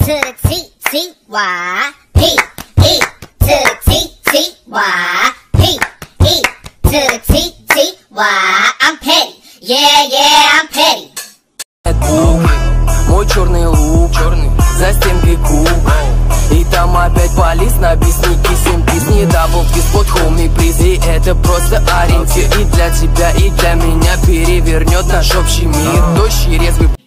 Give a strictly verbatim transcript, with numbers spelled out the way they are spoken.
the T T Y. P E to the T T Y. P E to the T T Y. I'm petty, yeah, yeah, I'm petty. Мой черный лук, черный, за стенкой куб. И там опять полис на бесники, семь пиз, не даблкис, под хоуми приз. И это просто ориентир и для тебя, и для меня перевернет наш общий мир. Тощий, резвый